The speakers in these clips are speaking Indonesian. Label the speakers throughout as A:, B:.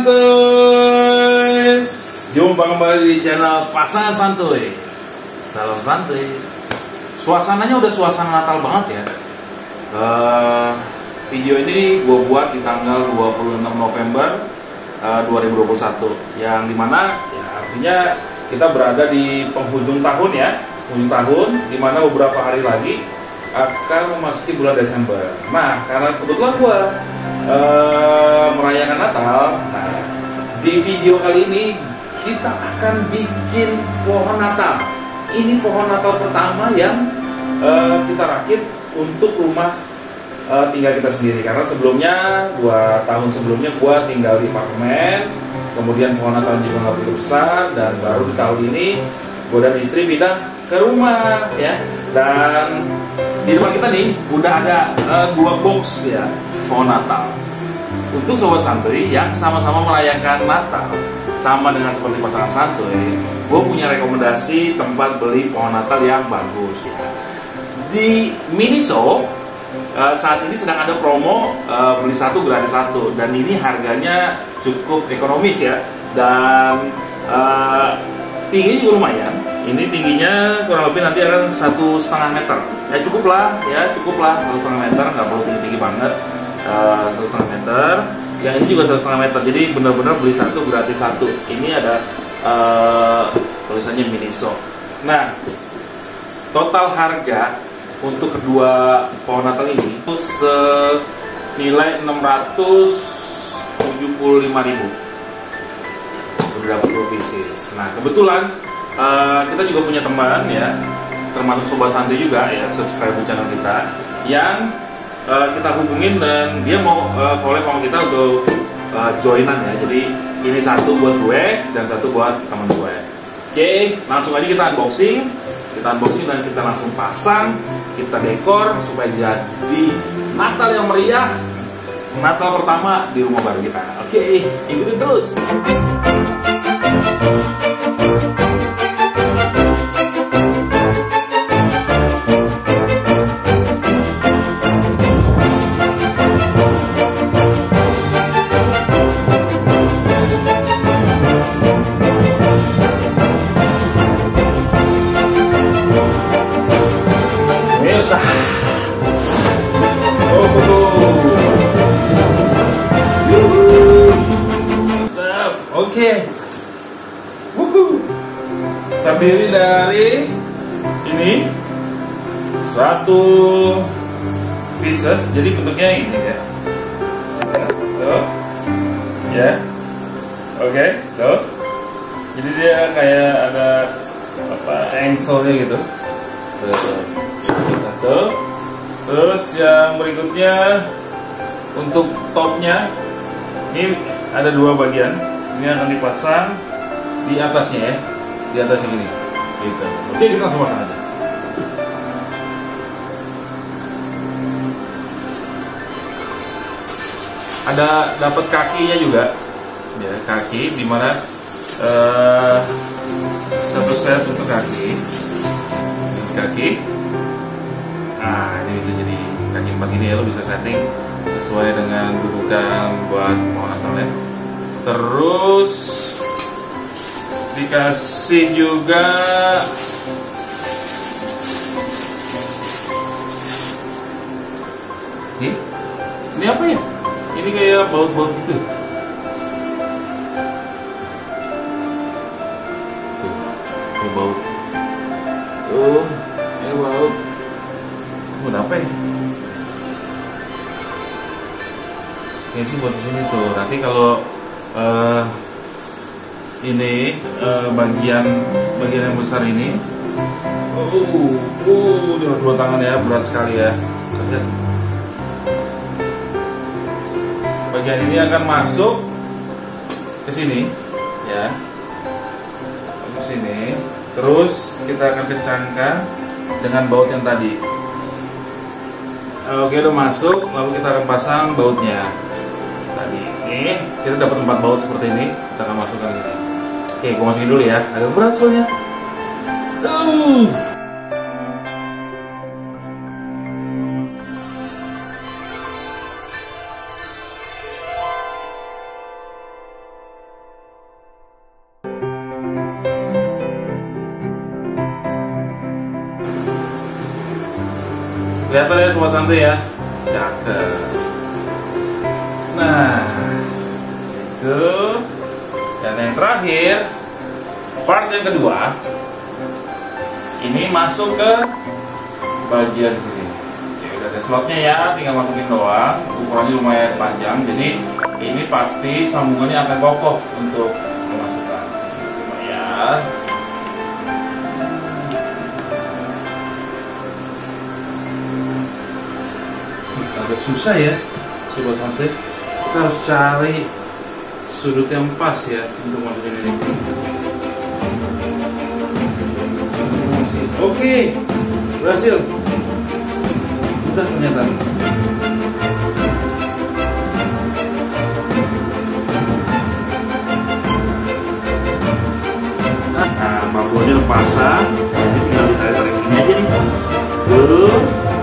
A: santuy, jumpa kembali di channel Pasangan Santuy. Salam santuy. Suasananya udah suasana Natal banget ya. Video ini gue buat di tanggal 26 November 2021, yang dimana ya artinya kita berada di penghujung tahun ya, penghujung tahun, dimana beberapa hari lagi akan memasuki bulan Desember. Nah, karena kebetulan gue merayakan Natal, nah di video kali ini kita akan bikin pohon Natal. Ini pohon Natal pertama yang kita rakit untuk rumah tinggal kita sendiri, karena sebelumnya 2 tahun sebelumnya gua tinggal di apartemen, kemudian pohon Natal juga nggak begitu besar, dan baru di tahun ini gua dan istri pindah ke rumah ya. Dan di rumah kita nih udah ada 2 box ya pohon Natal untuk sobat santuy yang sama-sama merayakan Natal. Sama dengan seperti pasangan santuy, gue punya rekomendasi tempat beli pohon Natal yang bagus ya. Di Miniso saat ini sedang ada promo beli 1 gratis 1, dan ini harganya cukup ekonomis ya, dan tingginya juga lumayan. Ini tingginya kurang lebih nanti akan 1,5 meter. Ya cukup lah 1,5 meter, nggak perlu tinggi banget. 1,5 meter. Yang ini juga 1,5 meter. Jadi benar-benar beli 1 gratis 1. Ini ada tulisannya Miniso. Nah, total harga untuk kedua pohon Natal ini itu senilai 675.000. Udah dapat 2 pieces. Nah, kebetulan kita juga punya teman ya, termasuk sobat santuy juga ya, subscribe channel kita, yang kita hubungin dan dia mau collab sama kita untuk joinan ya. Jadi ini 1 buat gue dan 1 buat teman gue. Oke, langsung aja kita unboxing dan kita langsung pasang, kita dekor supaya jadi Natal yang meriah, Natal pertama di rumah baru kita. Oke, ikutin terus. Oke, terdiri dari ini 1 pieces, jadi bentuknya ini ya. Tuh, ya, oke, tuh. Jadi dia kayak ada engselnya gitu. Tuh. Terus yang berikutnya untuk topnya ini ada 2 bagian. Ini akan dipasang di atasnya ya, di atasnya gini gitu. Oke, kita langsung pasang aja. Ada dapat kakinya juga ya, kaki dimana 1 set untuk kaki. Nah, ini bisa jadi kaki 4 gini ya, lo bisa setting sesuai dengan dudukan buat pohon Natal ya. Terus dikasih juga ini apa ya? Ini kayak baut-baut gitu. Tuh, ini baut. Ini baut. Buat apa ya? Ini buat sini tuh. Nanti kalau ini bagian yang besar ini, dia harus 2 tangan ya, berat sekali ya. Lihat. Bagian ini akan masuk ke sini ya, ke sini. Terus kita akan kencangkan dengan baut yang tadi. Oke, udah masuk, lalu kita akan pasang bautnya. Tadi ini kita dapat 4 baut seperti ini, kita akan masukkan ini. Oke, gue masukin dulu ya, agak berat soalnya. Kelihatan ya Sobat Santuy ya. Cakep. Nah, itu. Dan yang terakhir, part yang kedua, ini masuk ke bagian sini. Oke, udah ada slotnya ya, tinggal masukin doang. Ukurannya lumayan panjang, jadi ini pasti sambungannya akan kokoh untuk memasukkan. Lumayan. Agak susah ya, Sobat Santuy. Kita harus cari sudut yang pas ya untuk masukin ini. Oke, berhasil. Mudah ternyata. Nah, bambunya pasang, jadi tinggal ditarik-tarik ini aja nih. Tuh.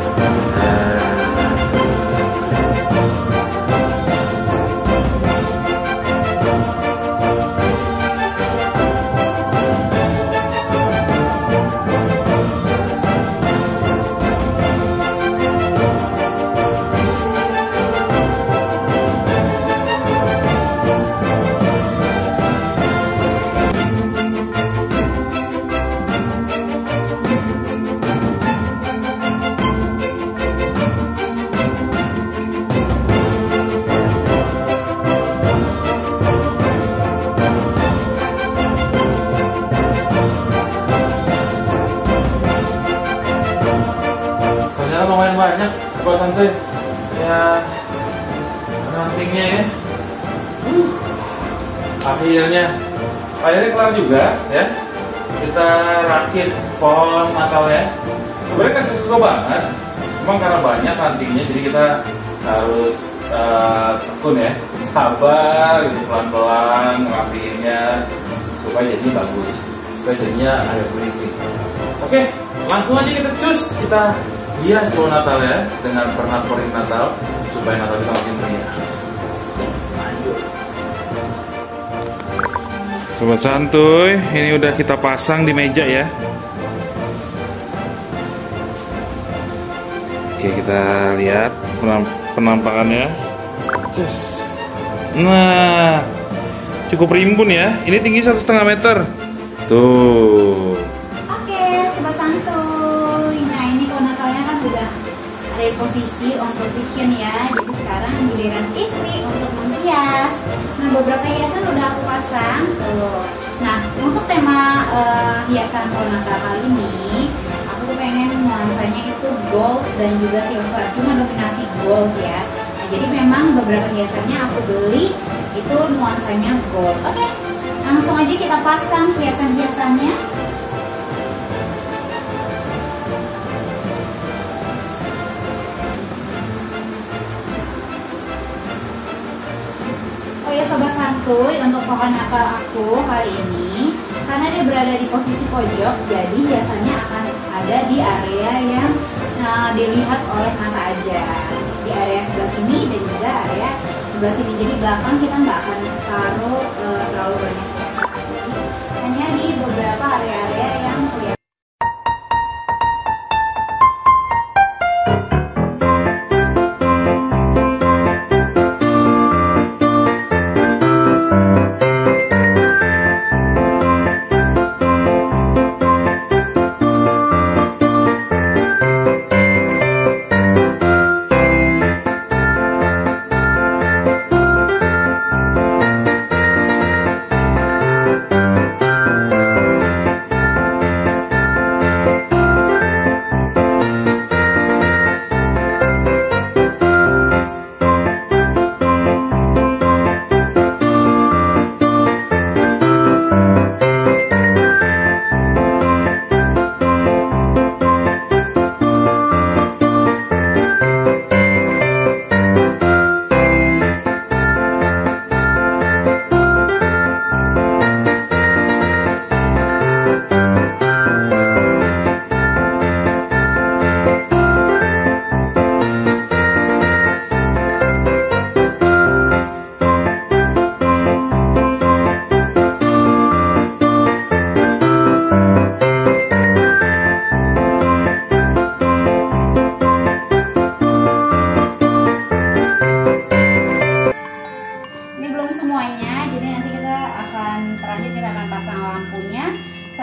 A: Lumayan banyak Sobat Santuy ya rantingnya ya. Akhirnya kelar juga ya. Kita rakit pohon Natal ya. Sebenarnya kan susah banget, cuma karena banyak rantingnya jadi kita harus tekun ya, sabar gitu, pelan-pelan ngerapiinnya supaya jadinya bagus, supaya jadinya agak berisik. Oke, langsung aja kita cus, kita hias pohon Natal ya dengan pernak-pernik Natal supaya Natal kita makin meriah. Lanjut. Sobat Santuy, ini udah kita pasang di meja ya. Oke, kita lihat penampakannya. Nah, cukup rimbun ya. Ini tinggi 1,5 meter. Tuh.
B: Sobat Santuy, nah ini pohon Natalnya kan udah ada di posisi on position ya. Jadi sekarang giliran istri untuk menghias. Nah, beberapa hiasan udah aku pasang tuh. Nah, untuk tema hiasan pohon Natal kali ini, aku tuh pengen nuansanya itu gold dan juga silver. Cuma dominasi gold ya. Nah, jadi memang beberapa hiasannya aku beli itu nuansanya gold. Oke, langsung aja kita pasang hiasan-hiasannya. Oh ya Sobat Santuy, untuk pohon Natal aku kali ini, karena dia berada di posisi pojok, jadi biasanya akan ada di area yang dilihat oleh mata aja, di area sebelah sini dan juga area sebelah sini. Jadi belakang kita nggak akan taruh terlalu banyak hiasan, jadi hanya di beberapa area-area yang kelihatan.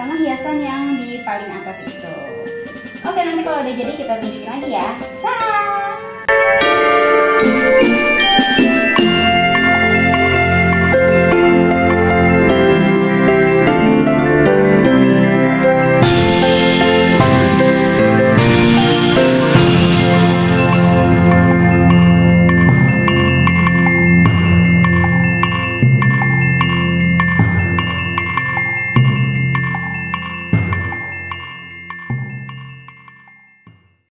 B: sama hiasan yang di paling atas itu. Oke, nanti kalau udah jadi kita tunjukin lagi ya. Dah.